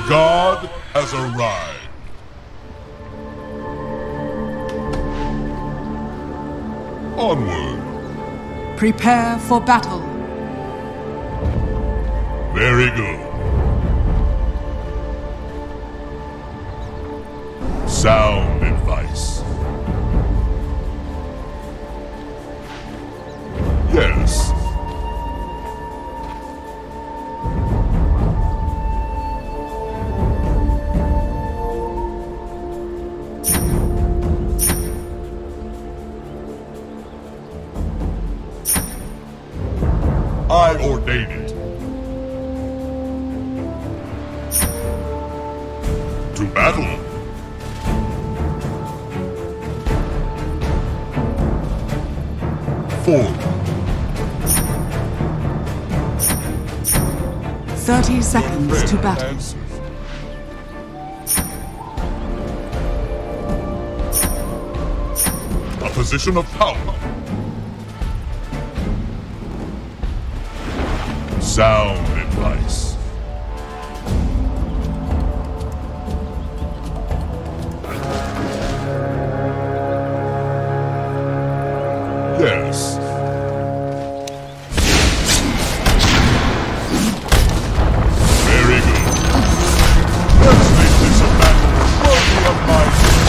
God has arrived. Onward. Prepare for battle. Very good. Sound advice. Yes. I ordain it. To battle. Forward. 30 seconds to battle. Answers. A position of power. Sound advice. Yes. Very good. Let's make this a battle worthy of my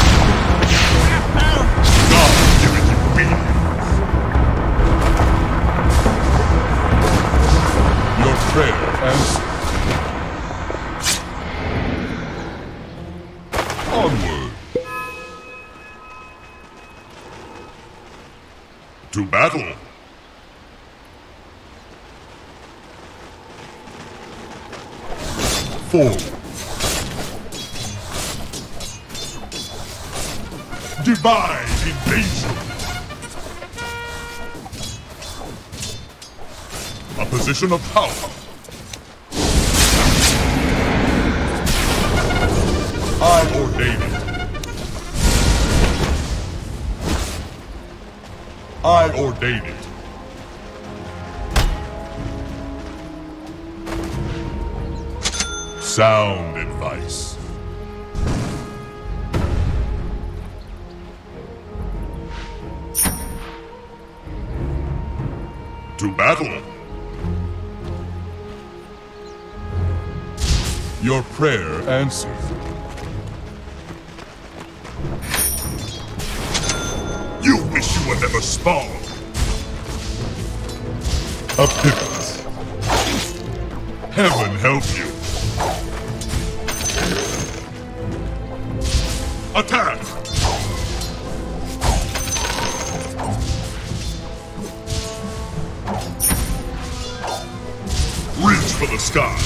God giveth you beatings. Your prayer answered. Onward. To battle. Forward. Divine invasion. A position of power. I ordain it. I ordain it. Sound advice. To battle. Your prayer answered. You wish you were never spawned. A pivot. Heaven help you. Attack! Reach for the sky.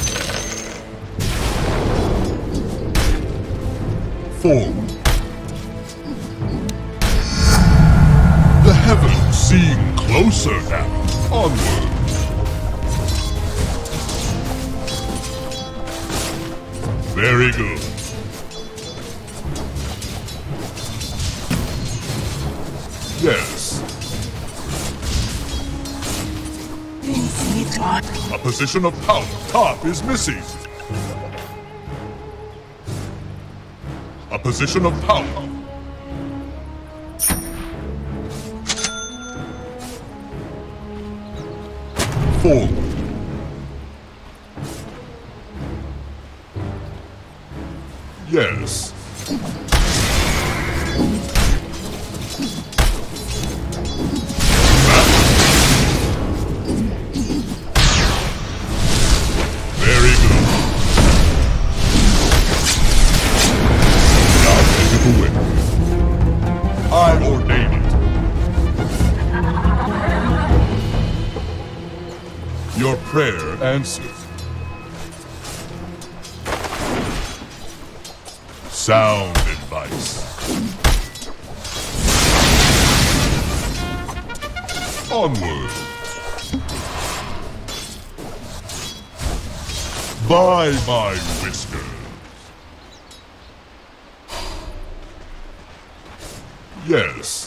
Forward. The heavens seem closer now. Onward. Very good. Yes. A position of power. Top is missing. A position of power. Forward. Yes. Very good. Now take it away. I ordain it. Your prayer answered. Sound advice. Onward. By my whiskers. Yes.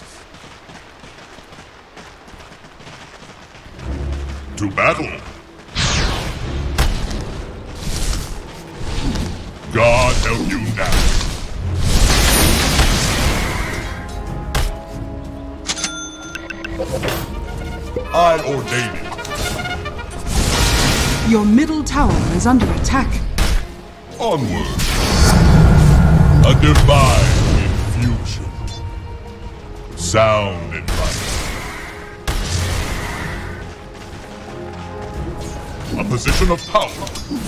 To battle. God help you now. I ordain it. Your middle tower is under attack. Onward. A divine infusion. Sound advice. A position of power.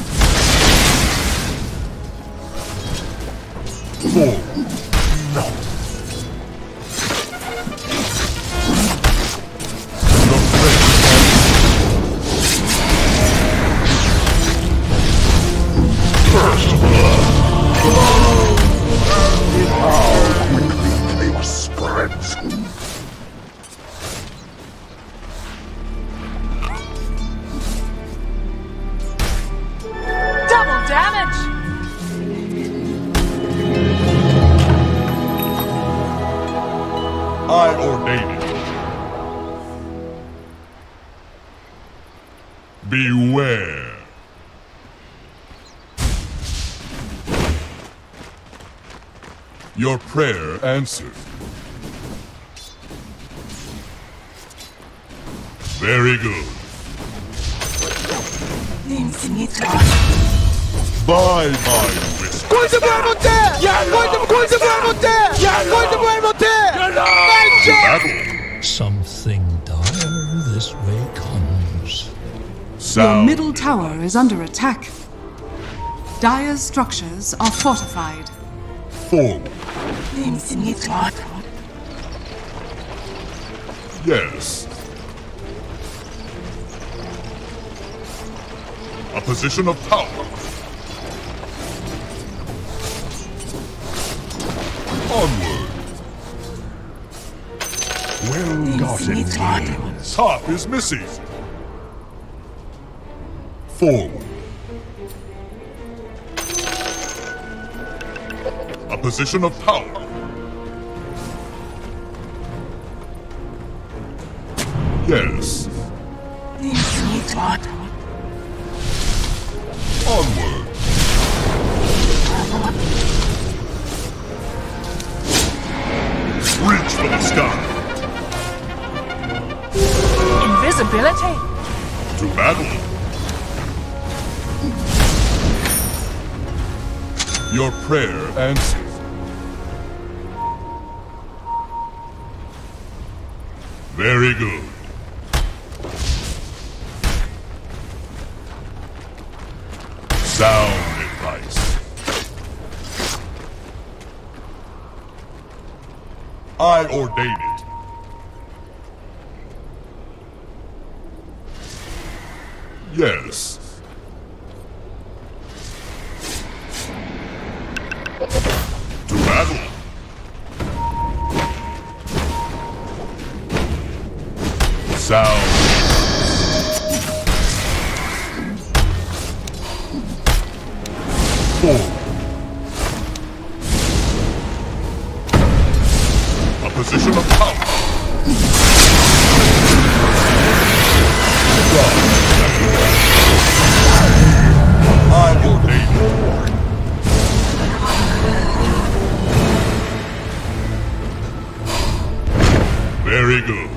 Forward. No. Your friend. First blood. How quickly they spread. Double damage! I ordain it. Beware. Your prayer answered. Very good. Bye bye, whisper. Coisa boa não tem! Coisa boa não tem! Coisa boa não tem! Battle. Something dire this way comes. Your Sound. middle tower is under attack. Dire's structures are fortified. Forward. Yes. A position of power. Onward. Well gotten gains. Top is missing. Forward. A position of power. Yes. Onward. Reach for the sky. Invisibility? To battle. Your prayer answered. Very good. Sound advice. I ordain it. Yes. To battle. Sound. Forward. A position of power. I ordain it. Very good.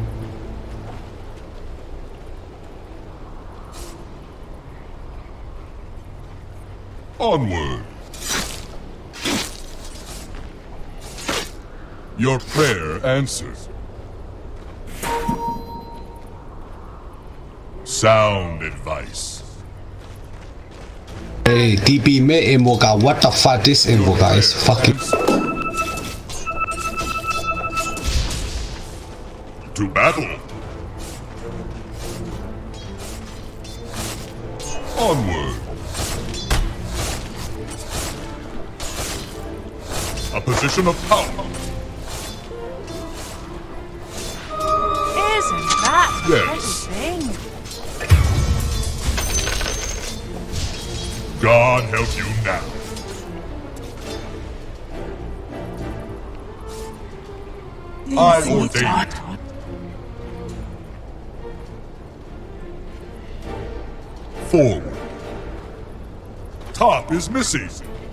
Onward. Your prayer answered. Sound advice. Hey, TP me invoca. What the fuck this invoca is fucking. To battle. Onward. A position of power. Isn't that a Yes. pretty thing? God help you now. I ordain it. Forward. Top is missing.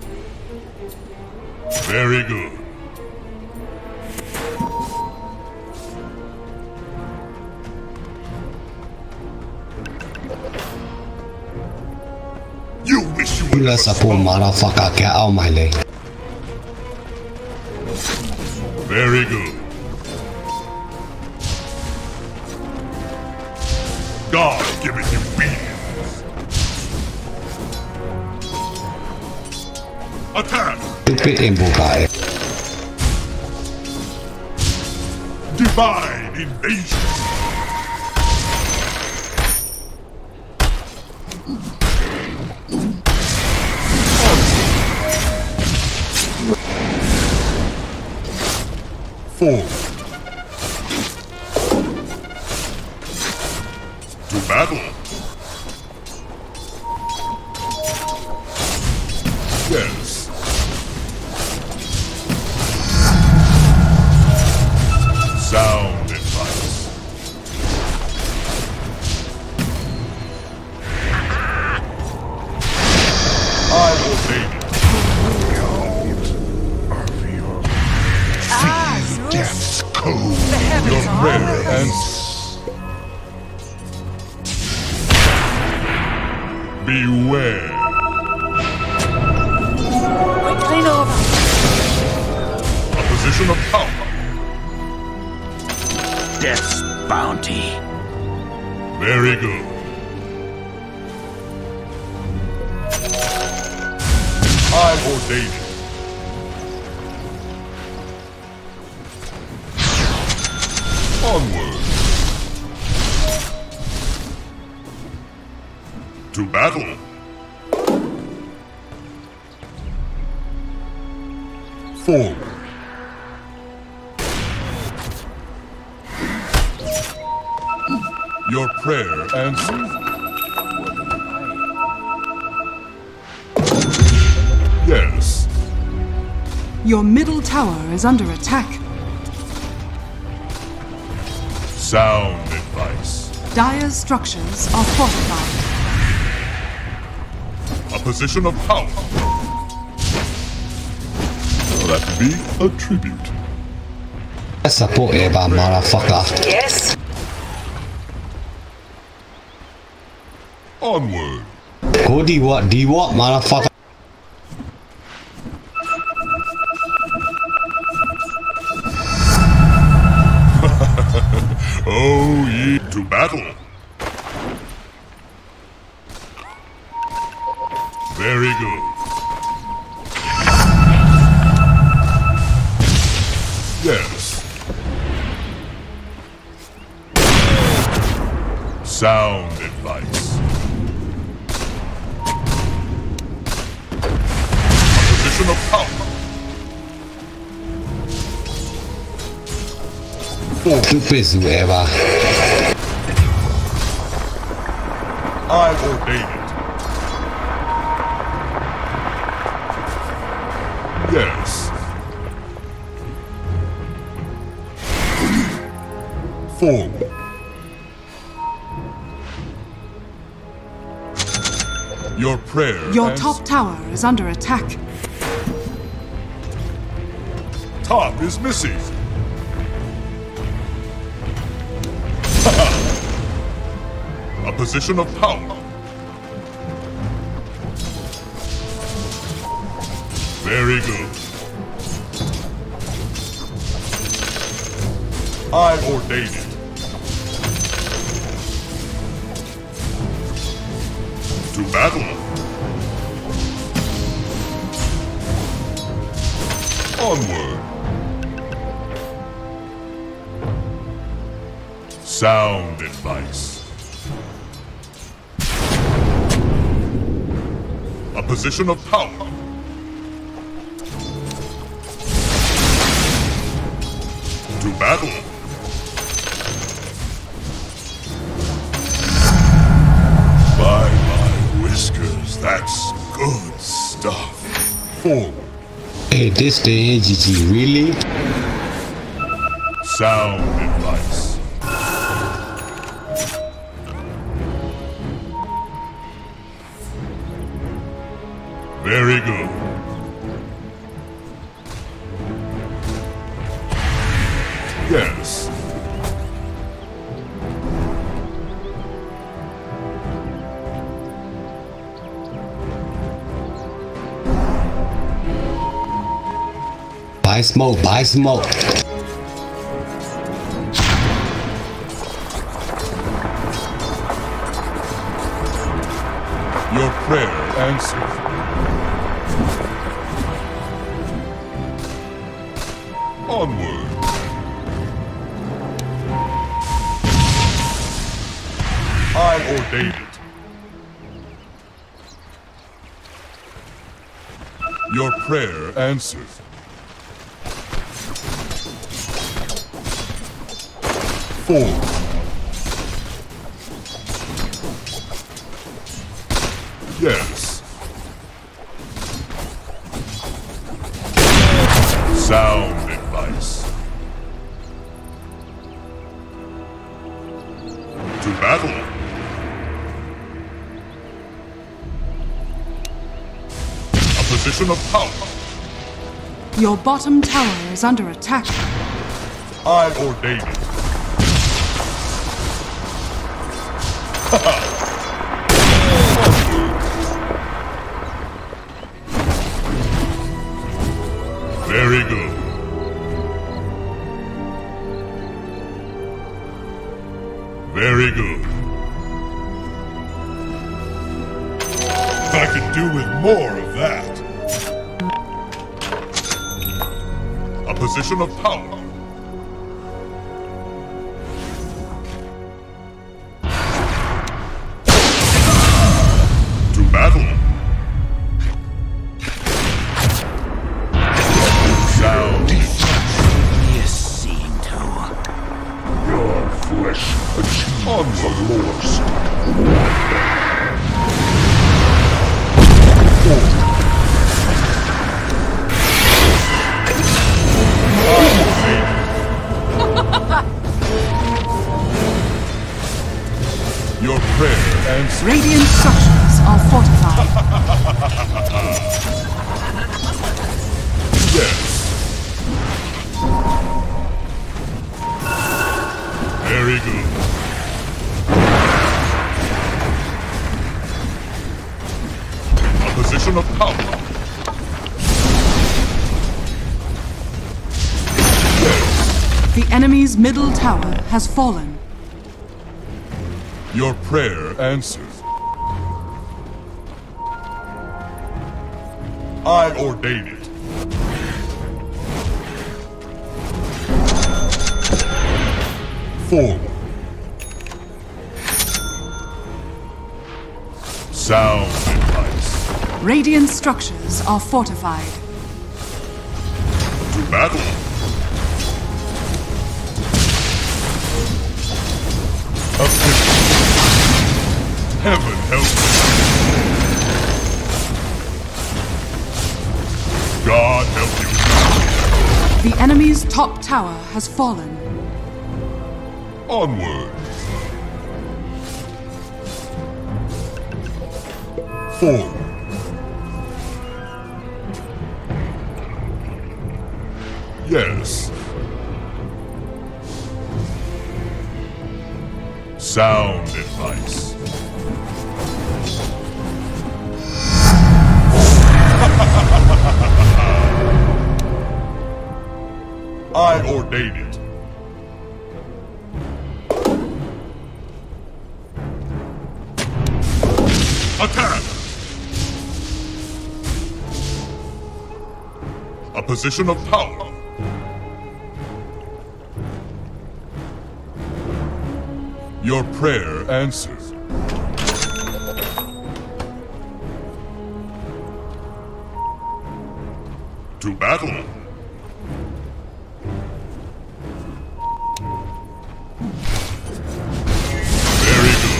Very good. You wish you Let's support motherfucker get out my lane. Very good. God giving you beans. Attack! Stupid invoker. Divine invasion. Forward. To battle. Yes. Sound advice. I obey it. Death's code. The heavens Your are prayer with and us. beware. We clean over. A position of power. Death's bounty. Very good. I ordain it. Onward. To battle. Forward. Your prayer answered. Yes. Your middle tower is under attack. Sound advice. Dire's structures are fortified. A position of power. That would be a tribute. Let's support Eva motherfucker. Yes. Onward. Go D what motherfucker. Oh, ye to battle. Very good. Yes. Sound advice. A position of power. Stupid whoever. I ordain it. Yes. Forward. Your prayer. Your and top tower is under attack. top is missing. A position of power. Very good. I ordain it. To battle. Onward. Sound advice. A position of power. To battle. By my whiskers, that's good stuff. Forward. Hey, this day GG really? Sound advice. Very good. Yes. Buy smoke, buy smoke. Your prayer answered. Onward. I ordain it. Your prayer answered. Forward. Yes. Sound advice. To battle. A position of power. Your bottom tower is under attack. I ordain it. Very good. Very good. I could do with more of that. A position of power. To battle. Sound. You seem to. Your flesh achieves the Lord's. Your prayer answered. Radiant structures are fortified. Yes. Very good. A position of power. Yes. The enemy's middle tower has fallen. Your prayer answered. I ordain it. Forward. Sound advice. Radiant structures are fortified. To battle. Affliction. Heaven help me. God help you. The enemy's top tower has fallen. Onward. Forward. Yes. Sound advice. I ordain it. Attack! A position of power. Your prayer answered. To battle. Very good.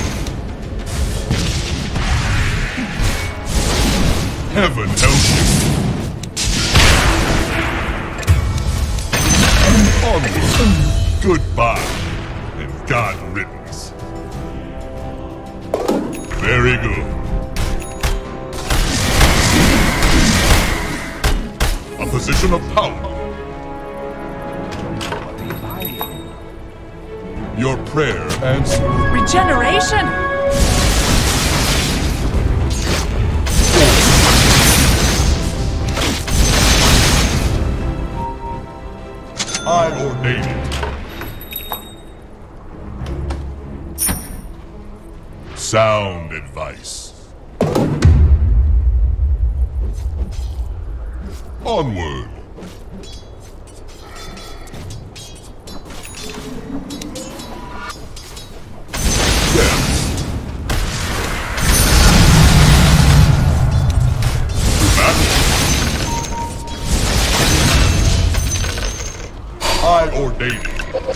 Heaven help you. Onward. Goodbye. And God riddance. Very good. A position of power. Your prayer answered. Regeneration! I ordain it. Sound advice. Onward. Yes. To battle. I ordain it.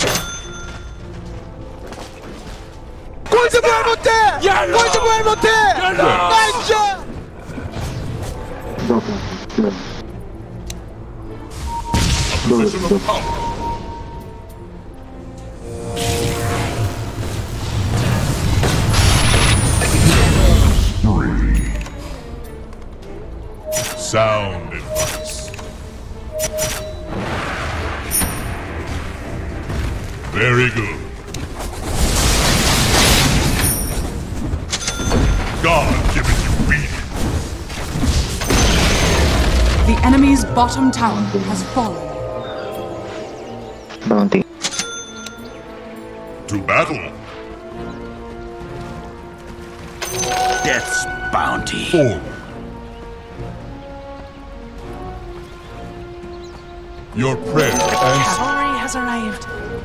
골드볼 못해! 골드볼 못해! 나이스! Position of power. Sound advice. Very good. God given you beating. The enemy's bottom tower has fallen. Bounty. To battle. Death's bounty. Forward. Your prayer answered. Cavalry has arrived.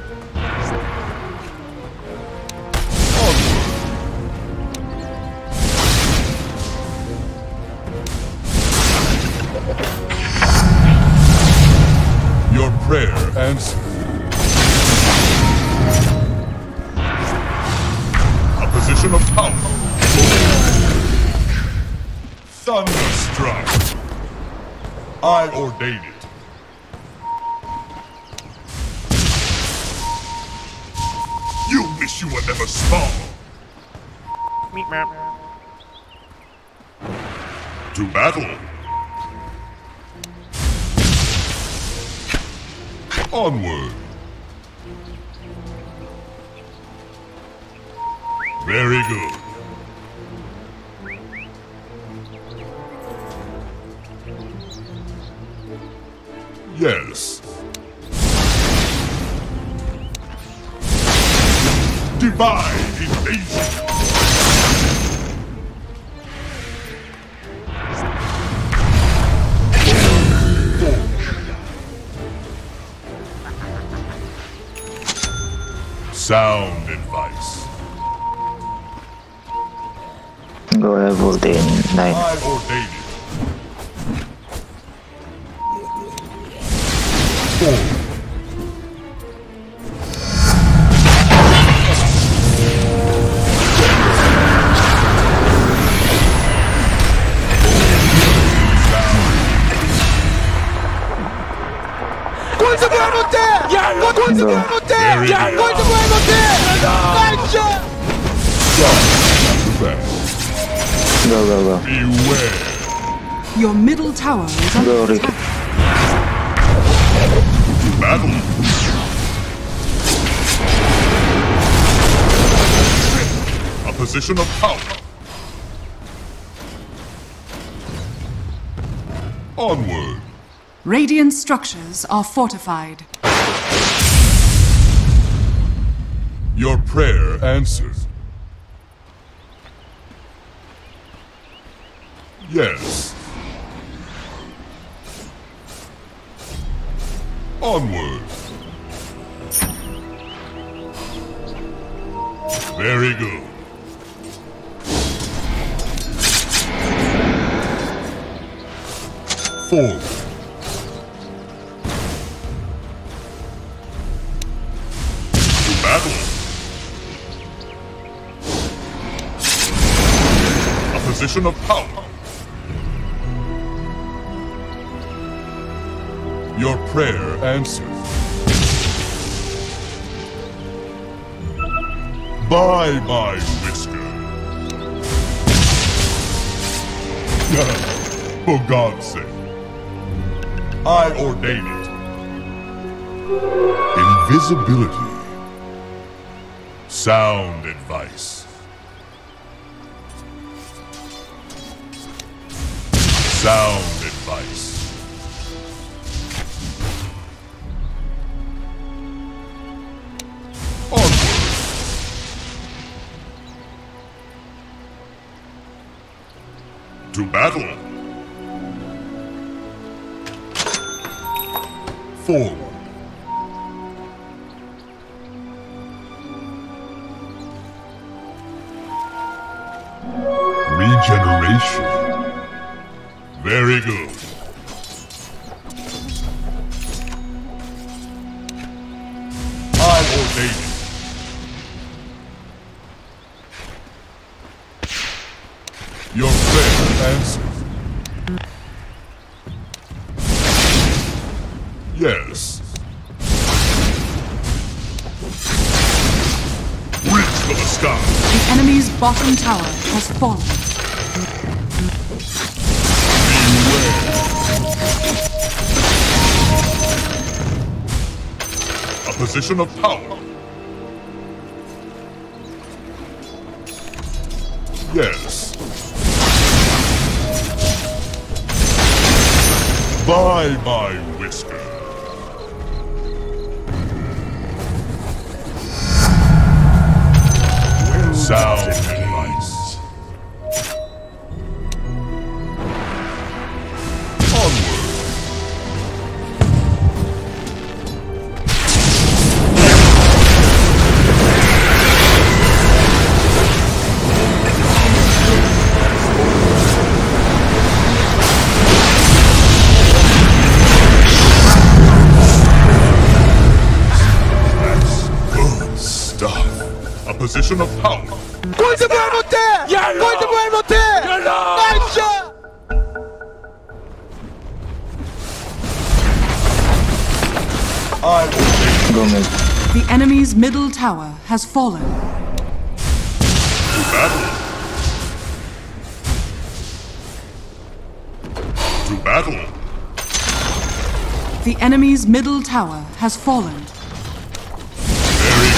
Your prayer answered. A position of power. Thunderstruck. I ordain it. You wish you were never small. To battle. Onward. Very good. Yes. Divine invasion. Sound advice. Go Evolde in 9. I ordain it. Forward. 골드볼 못해! 골드볼 못해! 골드볼 못해! 나이스! Go, go, go. Beware. Your middle tower is Go, under Ricky. attack. To battle. A position of power. Onward. Radiant structures are fortified. Your prayer answered. Yes. Onward. Very good. Forward. To battle. A position of power. Your prayer answered. Bye-bye, Whisker. For God's sake. I ordain it. Invisibility. Sound advice. Sound advice. Onward. To battle. Forward. Regeneration. Very good. I ordain it. Your fair answer. Yes. Reach for the sky. The enemy's bottom tower has fallen. A position of power. Yes. By my whisker. Sound advice. Onward. Good stuff. A position of power. 골드 부활 못해! 골드 부활 못해! 나이스! I will Go mid. The enemy's middle tower has fallen. to battle. To battle. The enemy's middle tower has fallen. Very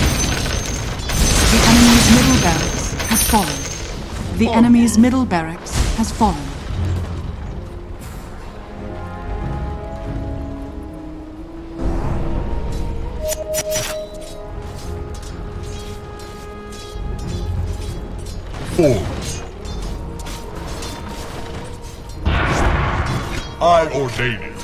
The enemy's middle barracks has fallen. The enemy's middle barracks has fallen. forward. I ordain it.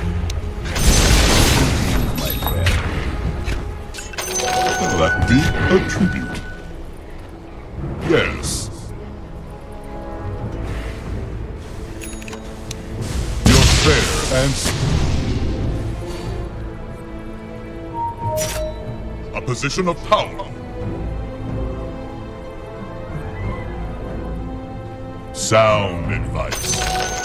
Let be a tribute. Yes. Your fair answer. A position of power. Sound advice.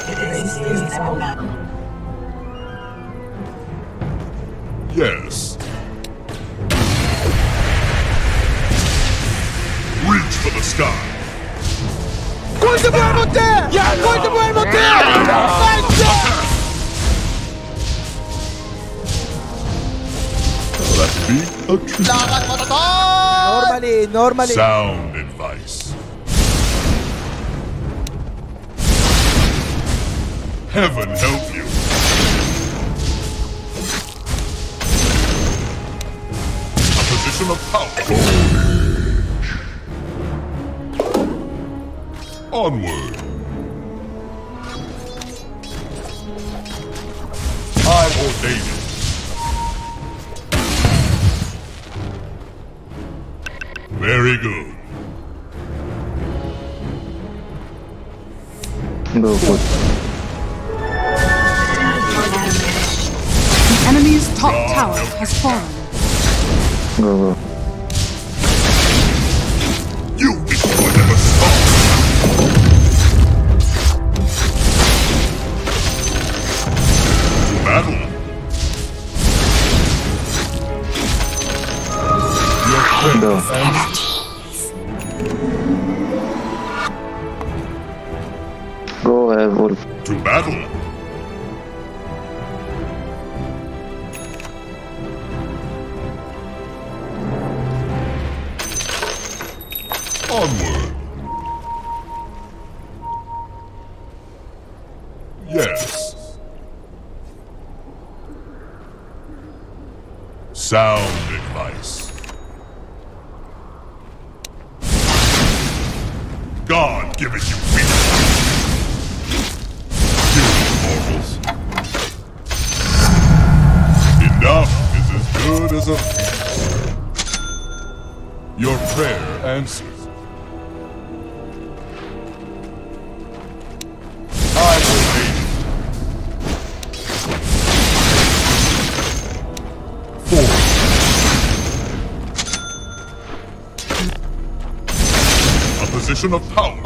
Yes. Reach for the sky. 골드 부활 못해! 골드 부활 못해! 나이스! Let be a tribute. Normally. Sound advice. Heaven help you. A position of power. Onward. I ordain it. Very good. Go good. The enemy's top tower has fallen. Go. You destroy them as stop. To battle. Your friend Go. and Go, Wolf. to battle. Onward. Yes. Sound advice. God giveth you wisdom. You mortals. Enough is as good as a feast. Your prayer answered. I will aid you. Forward. A position of power.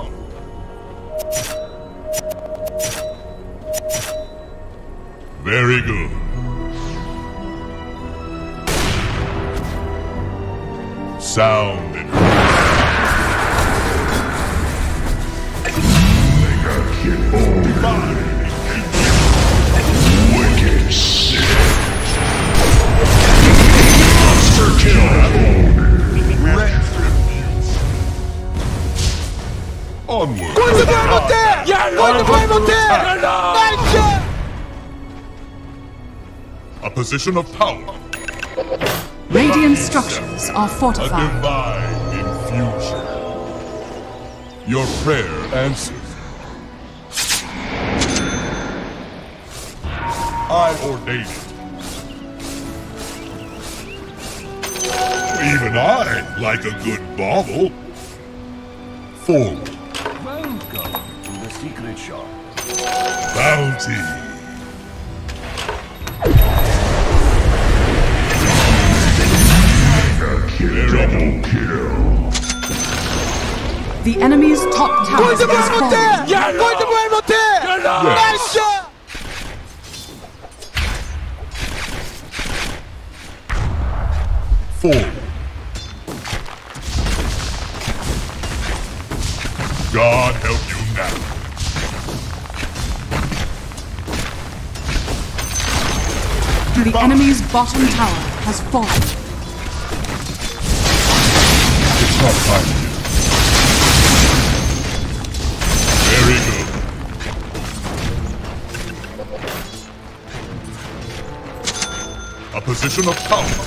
Very good. Sound and wicked sick. Monster kill. Retribution. Onward. A position of power. Radiant structures are A fortified. divine infusion. Your prayer answered. I ordain it. Even I like a good bauble. Forward. Welcome to the secret shop. Bounty. Double kill. The enemy's top tower is fallen. Forward. God help you now. The enemy's bottom tower has fallen. It's not time yet. Very good. A position of power.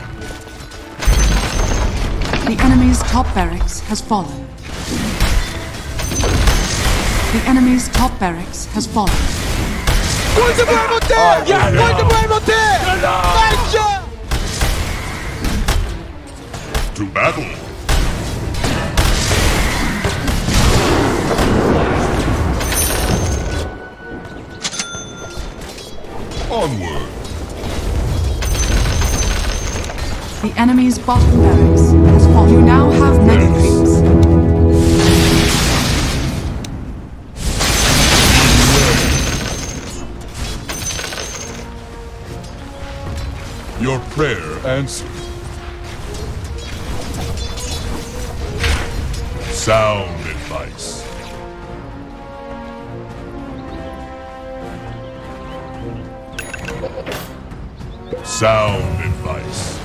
The enemy's top barracks has fallen. The enemy's top barracks has fallen. To battle. Onward. The enemy's bottom barracks has fallen. You now have mega creeps. Your prayer answered. Sound advice. Sound advice.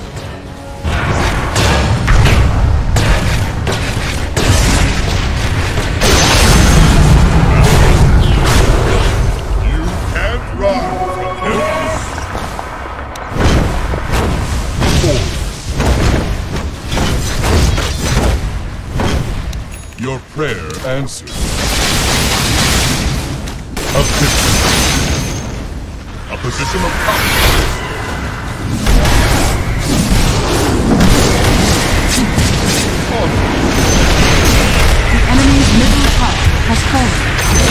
You can't run from him. Your prayer answered. A position of power. The enemy's middle tower has fallen.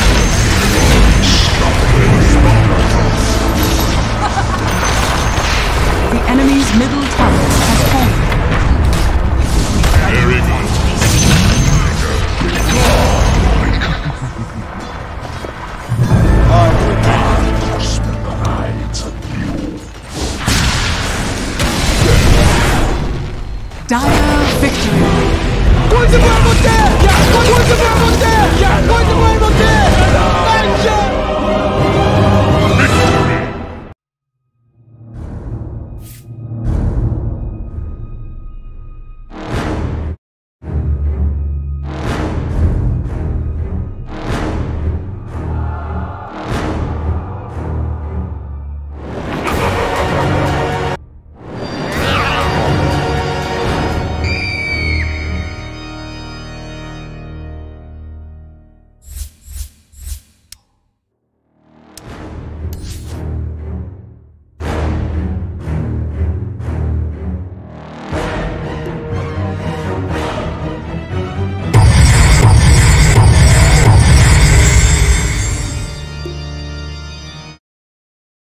The enemy's middle tower has fallen. Very good. Dire victory.